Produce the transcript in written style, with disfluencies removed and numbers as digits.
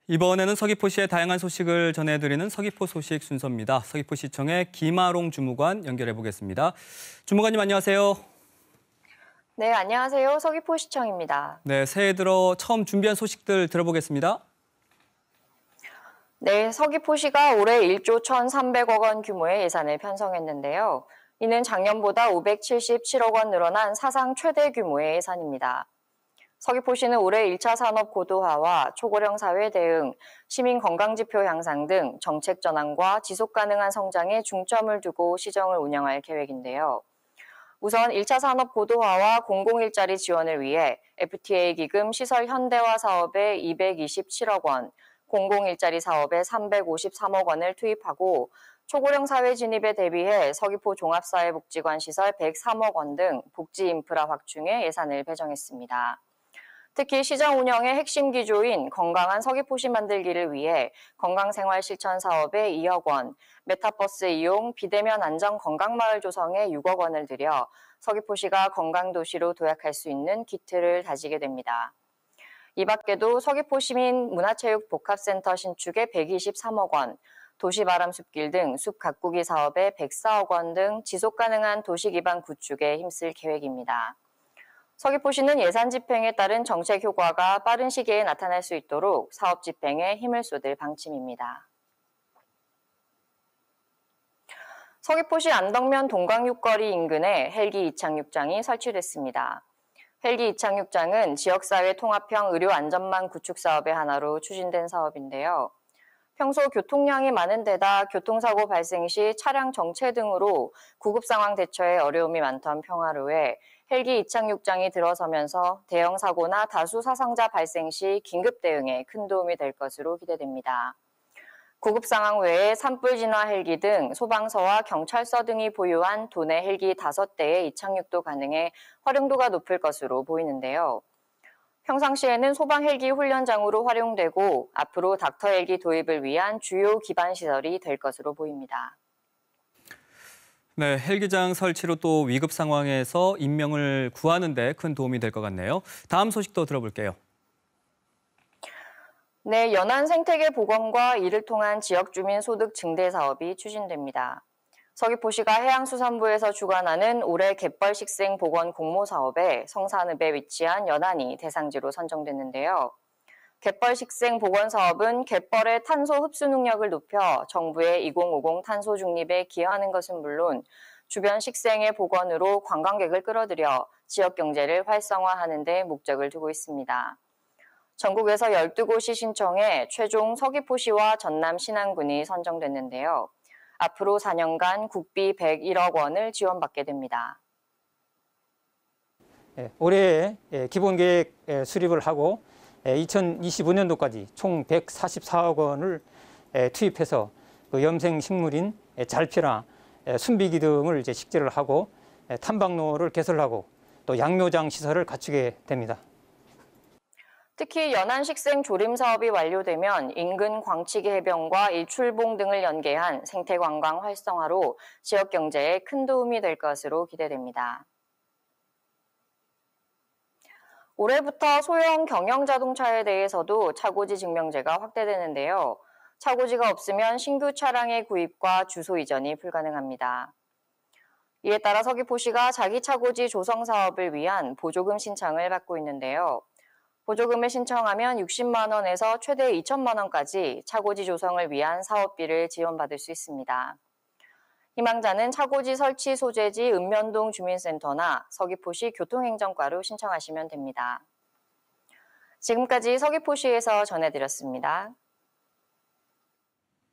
이번에는 서귀포시의 다양한 소식을 전해드리는 서귀포 소식 순서입니다. 서귀포시청의 김아롱 주무관 연결해 보겠습니다. 주무관님 안녕하세요. 네, 안녕하세요. 서귀포시청입니다. 네, 새해 들어 처음 준비한 소식들 들어보겠습니다. 네, 서귀포시가 올해 1조 1,300억 원 규모의 예산을 편성했는데요. 이는 작년보다 577억 원 늘어난 사상 최대 규모의 예산입니다. 서귀포시는 올해 1차 산업 고도화와 초고령 사회 대응, 시민 건강지표 향상 등 정책 전환과 지속 가능한 성장에 중점을 두고 시정을 운영할 계획인데요. 우선 1차 산업 고도화와 공공일자리 지원을 위해 FTA 기금 시설 현대화 사업에 227억 원, 공공일자리 사업에 353억 원을 투입하고 초고령 사회 진입에 대비해 서귀포 종합사회복지관 시설 103억 원 등 복지 인프라 확충에 예산을 배정했습니다. 특히 시정 운영의 핵심 기조인 건강한 서귀포시 만들기를 위해 건강생활 실천 사업에 2억 원, 메타버스 이용, 비대면 안전 건강마을 조성에 6억 원을 들여 서귀포시가 건강도시로 도약할 수 있는 기틀을 다지게 됩니다. 이 밖에도 서귀포시민 문화체육 복합센터 신축에 123억 원, 도시바람 숲길 등 숲 가꾸기 사업에 104억 원 등 지속가능한 도시 기반 구축에 힘쓸 계획입니다. 서귀포시는 예산 집행에 따른 정책 효과가 빠른 시기에 나타날 수 있도록 사업 집행에 힘을 쏟을 방침입니다. 서귀포시 안덕면 동광육거리 인근에 헬기 이착륙장이 설치됐습니다. 헬기 이착륙장은 지역사회 통합형 의료안전망 구축 사업의 하나로 추진된 사업인데요. 평소 교통량이 많은 데다 교통사고 발생 시 차량 정체 등으로 구급 상황 대처에 어려움이 많던 평화로에 헬기 이착륙장이 들어서면서 대형 사고나 다수 사상자 발생 시 긴급 대응에 큰 도움이 될 것으로 기대됩니다. 구급 상황 외에 산불 진화 헬기 등 소방서와 경찰서 등이 보유한 도내 헬기 5대의 이착륙도 가능해 활용도가 높을 것으로 보이는데요. 평상시에는 소방 헬기 훈련장으로 활용되고 앞으로 닥터 헬기 도입을 위한 주요 기반 시설이 될 것으로 보입니다. 네, 헬기장 설치로 또 위급 상황에서 인명을 구하는 데 큰 도움이 될 것 같네요. 다음 소식도 들어볼게요. 네, 연안 생태계 복원과 이를 통한 지역 주민 소득 증대 사업이 추진됩니다. 서귀포시가 해양수산부에서 주관하는 올해 갯벌 식생 복원 공모 사업에 성산읍에 위치한 연안이 대상지로 선정됐는데요. 갯벌 식생 복원 사업은 갯벌의 탄소 흡수 능력을 높여 정부의 2050 탄소 중립에 기여하는 것은 물론 주변 식생의 복원으로 관광객을 끌어들여 지역 경제를 활성화하는 데 목적을 두고 있습니다. 전국에서 12곳이 신청해 최종 서귀포시와 전남 신안군이 선정됐는데요. 앞으로 4년간 국비 101억 원을 지원받게 됩니다. 올해 기본계획 수립을 하고 2025년도까지 총 144억 원을 투입해서 그 염생식물인 잘피나 순비기 등을 식재를 하고 탐방로를 개설하고 또 양묘장 시설을 갖추게 됩니다. 특히 연안 식생 조림 사업이 완료되면 인근 광치기 해변과 일출봉 등을 연계한 생태관광 활성화로 지역 경제에 큰 도움이 될 것으로 기대됩니다. 올해부터 소형 경영 자동차에 대해서도 차고지 증명제가 확대되는데요. 차고지가 없으면 신규 차량의 구입과 주소 이전이 불가능합니다. 이에 따라 서귀포시가 자기 차고지 조성 사업을 위한 보조금 신청을 받고 있는데요. 보조금을 신청하면 60만 원에서 최대 2천만 원까지 차고지 조성을 위한 사업비를 지원받을 수 있습니다. 희망자는 차고지 설치 소재지 읍면동 주민센터나 서귀포시 교통행정과로 신청하시면 됩니다. 지금까지 서귀포시에서 전해드렸습니다.